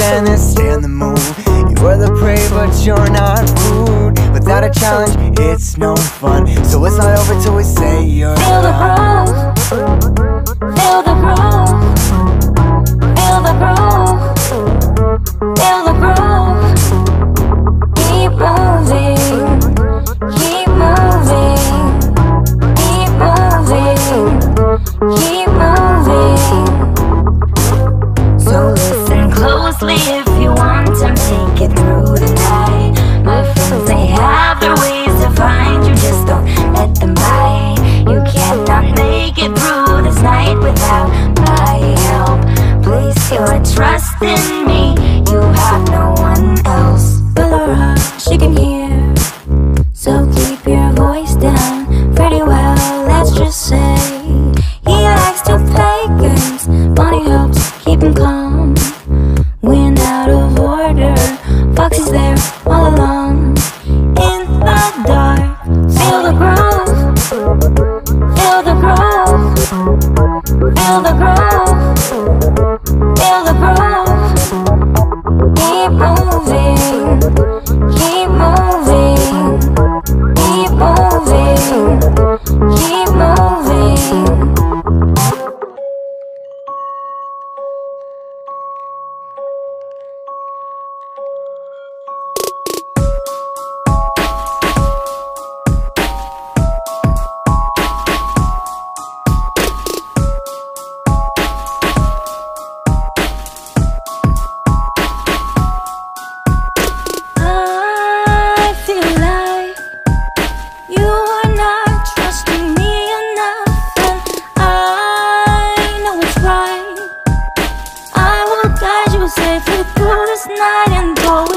plan is stay on the move. You are the prey but you're not food. Without a challenge, it's no fun. So it's not over till we say you're Feel the done. groove, feel the groove, feel the groove, feel the groove. Keep moving, keep moving, keep moving, keep moving. So listen closely if you want to make it through the night. My friends, they have their ways to find you, just don't let them bite. You cannot make it through this night without my help. Place your trust in me, you have no one else. Ballora, she can hear, so keep your voice down pretty well, let's just say. He likes to play games, Bonnie helps keep him calm. When out of order, Foxy's there all along. In the dark, feel the groove, feel the groove, feel the groove, feel the groove. Keep moving, keep moving, keep moving, keep moving. I feel like you are not trusting me enough, and I know it's right. I will guide you safely through this night and go